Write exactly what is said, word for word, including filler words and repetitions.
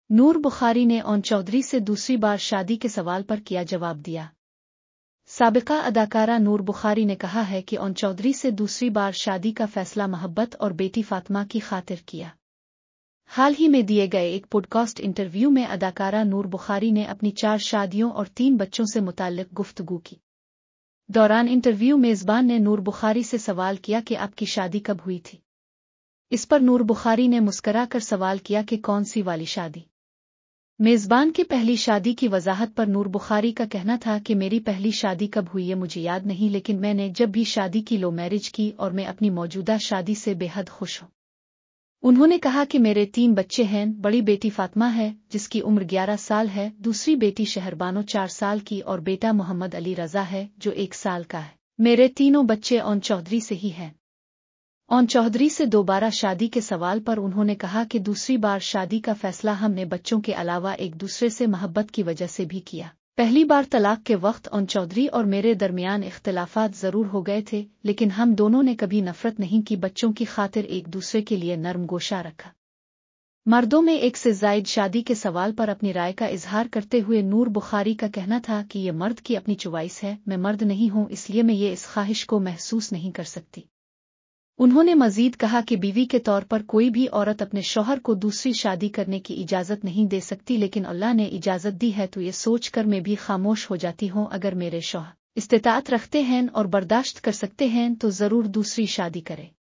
نور بخاری نے اون چودھری سے دوسری بار شادی کے سوال پر کیا جواب دیا۔ سابقہ اداکارہ نور بخاری نے کہا ہے کہ اون چودھری سے دوسری بار شادی کا فیصلہ محبت اور بیٹی فاطمہ کی خاطر کیا۔ حال ہی میں دیے گئے ایک پوڈ کاسٹ انٹرویو میں اداکارہ نور بخاری نے اپنی چار شادیوں اور تین بچوں سے متعلق گفتگو کی۔ دوران انٹرویو میزبان نے نور بخاری سے سوال کیا کہ آپ کی شادی کب ہوئی تھی؟ اس پر نور بخاری نے مسکرا کر سوال کیا کہ کون سی والی شادی؟ میزبان کی پہلی شادی کی وضاحت پر نور بخاری کا کہنا تھا کہ میری پہلی شادی کب ہوئی ہے مجھے یاد نہیں، لیکن میں نے جب بھی شادی کی لو میرج کی اور میں اپنی موجودہ شادی سے بے حد خوش ہوں۔ انہوں نے کہا کہ میرے تین بچے ہیں، بڑی بیٹی فاطمہ ہے جس کی عمر گیارہ سال ہے، دوسری بیٹی شہربانو چار سال کی اور بیٹا محمد علی رضا ہے جو ایک سال کا ہے۔ میرے تینوں بچے اون چودھری سے ہی ہیں۔ اون چودھری سے دوبارہ شادی کے سوال پر انہوں نے کہا کہ دوسری بار شادی کا فیصلہ ہم نے بچوں کے علاوہ ایک دوسرے سے محبت کی وجہ سے بھی کیا۔ پہلی بار طلاق کے وقت اون چودھری اور میرے درمیان اختلافات ضرور ہو گئے تھے، لیکن ہم دونوں نے کبھی نفرت نہیں کی، بچوں کی خاطر ایک دوسرے کے لیے نرم گوشہ رکھا۔ مردوں میں ایک سے زائد شادی کے سوال پر اپنی رائے کا اظہار کرتے ہوئے نور بخاری کا کہنا تھا کہ یہ مرد کی اپنی چوائس ہے، میں مرد نہیں ہوں اس لیے میں یہ اس خواہش کو محسوس نہیں کر سکتی۔ انہوں نے مزید کہا کہ بیوی کے طور پر کوئی بھی عورت اپنے شوہر کو دوسری شادی کرنے کی اجازت نہیں دے سکتی، لیکن اللہ نے اجازت دی ہے تو یہ سوچ کر میں بھی خاموش ہو جاتی ہوں اگر میرے شوہر استطاعت رکھتے ہیں اور برداشت کر سکتے ہیں تو ضرور دوسری شادی کرے۔